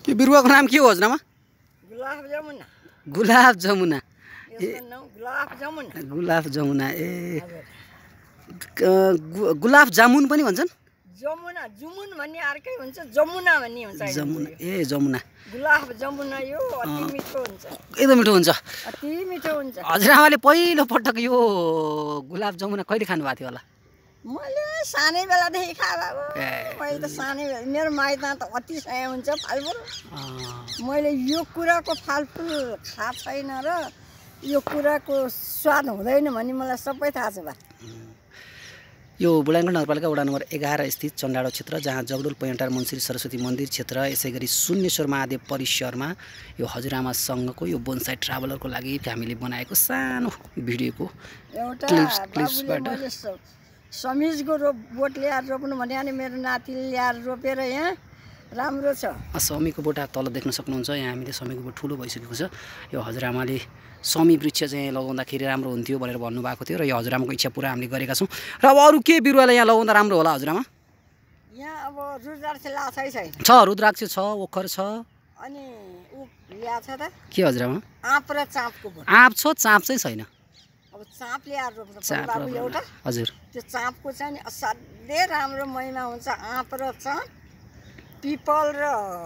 यो बिरुवाको नाम के हो हजुरआमा? गुलाब जमुना। गुलाब जमुना। यसको नाम गुलाब जमुना। गुलाब जमुना। ए गुलाब जामुन पनि भन्छन्? जमुना जुमुन भन्ने अर्कै हुन्छ, जमुना भन्ने हुन्छ। जमुना। ए जमुना। गुलाब जमुना यो अति मिठो हुन्छ। एकदम मिठो हुन्छ। अति मिठो हुन्छ। हजुरआमाले पहिलो पटक यो गुलाब जमुना कहिले खानु भएको थियो होला? मैले सानै बेलादेखि खाए बाबु। मैले त सानै बेला मेरो माइतमा त अति सय हुन्छ फलफुल। मैले यो कुराको फलफुल खाएको छैन र यो कुराको स्वाद हुँदैन भन्ने मलाई सबै थाहा छ बा। यो बुढानगढ नगरपालिका वडा नम्बर 11 स्थित चण्डाडो क्षेत्र, जहाँ जगडुल पैँटार मनश्री सरस्वती मन्दिर क्षेत्र, यसै गरी शून्येश्वर महादेव परिसरमा यो हजुरआमासँगको यो बोनसाई ट्राभलरको लागि हामीले बनाएको सानो भिडियोको क्लिप्सबाट समिजको बोट ल्याएर रोप्नु भने अनि मेरो नातिले ल्याएर रोपेर यहाँ राम्रो छ। समीको बोट तल देख्न सक्नुहुन्छ। यहाँ हामीले समीको बोट ठुलो भइसकेको छ। यो हजुरआमाले समी वृक्ष चाहिँ लगाउँदाखेरि राम्रो हुन्थ्यो भनेर भन्नुभएको थियो र यो हजुरआमाको इच्छा पुरा हामीले गरेका छौँ। र अब अरू के बिरुवालाई यहाँ लगाउँदा राम्रो होला हजुरआमा? यहाँ अब रुद्राक्ष लाछै छैन। छ रुद्राक्ष छ, ओखर छ। अनि उ ल्याछ त के हजुरआमा? आँप र चाँपको बोट। आँप छ, चाँप चाहिँ छैन। अब चाँप ल्याएर रोप्छ बाबु एउटा। हजुर। त्यो चाँपको चाहिँ नि असाध्यै राम्रो महिना हुन्छ। आँप र चाँप, पिपल र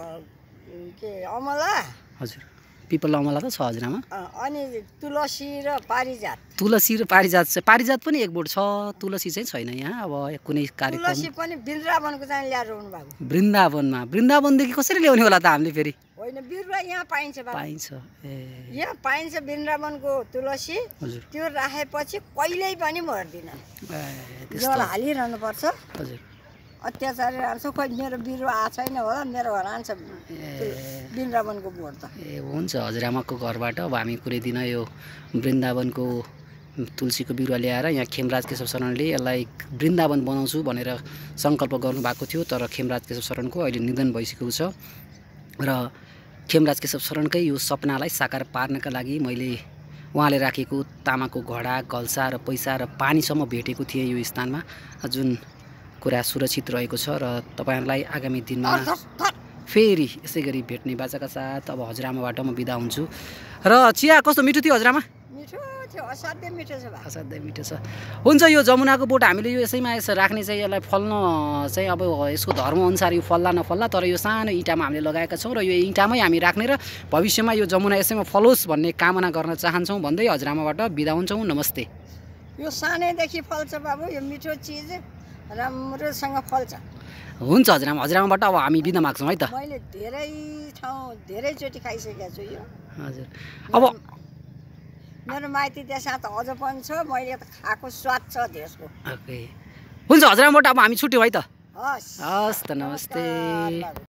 के अमला। हजुर। पिपल अमला त छ हजुरआमा। अनि तुलसी र पारिजात। तुलसी र पारिजात छ। पारिजात पनि एक बोट छ, तुलसी चाहिँ छैन यहाँ। अब कुनै कार्यक्रम तुलसी पनि वृन्दावनको चाहिँ ल्याएर रोप्नु बाबु। वृन्दावनमा? वृन्दावनदेखि कसरी ल्याउने होला त हामीले फेरि? होइन बिरुवा यहाँ पाइन्छ बाबु। पाइन्छ। ए यहाँ पाइन्छ वृन्दावनको तुलसी। हजुर। त्यो राखेपछि कहिल्यै पनि मर्दैन। त्यस्तो जल हालिरहनु पर्छ। हजुर। अत्याचार राख्छ। खोइ मेरो बिरुवा आएको छैन होला, मेरो घर आन्छ वृन्दावनको बोट त। ए हुन्छ। हजुरआमाको घरबाट अब हामी कुनै दिन यो वृन्दावनको तुलसीको बिरुवा ल्याएर यहाँ खेमराज केशव शरणले यसलाई वृन्दावन बनाउँछु भनेर सङ्कल्प गर्नुभएको थियो, तर खेमराज केशव शरणको अहिले निधन भइसकेको छ र खेमराज केशव शरणकै यो सपनालाई साकार पार्नका लागि मैले उहाँले राखेको तामाको घडा, गल्सा र पैसा र पानीसम्म भेटेको थिएँ यो स्थानमा, जुन कुरा सुरक्षित रहेको छ। र तपाईँहरूलाई आगामी दिनमा फेरि यसै गरी भेट्ने बाचाका साथ अब हजुरआमाबाट म बिदा हुन्छु। र चिया कस्तो मिठो थियो हजुरआमा? मिठो थियो, असाध्यै मिठो छ। असाध्यै मिठो छ। हुन्छ। यो जमुनाको बोट हामीले यो यसैमा यसो राख्ने चाहिँ यसलाई फल्न चाहिँ अब यसको धर्मअनुसार यो फल्ला नफल्ला, तर यो सानो इँटामा हामीले लगाएका छौँ र यो इँटामै हामी राख्ने र भविष्यमा यो जमुना यसैमा फलोस् भन्ने कामना गर्न चाहन्छौँ भन्दै हजुरआमाबाट बिदा हुन्छौँ। नमस्ते। यो सानैदेखि फल्छ बाबु, यो मिठो चिज राम्रोसँग फल्छ। हुन्छ हजुरआमा। हजुरआमाबाट अब हामी बिदा माग्छौँ है त। मैले धेरै ठाउँ धेरैचोटि खाइसकेको छु यो। हजुर। अब मेरो माइती देशमा त अझ पनि छ, मैले त खाएको स्वाद छ त्यसको। ओके। हुन्छ हजुरआमाबाट अब हामी छुट्यौँ है त। हस् हस् त। नमस्ते।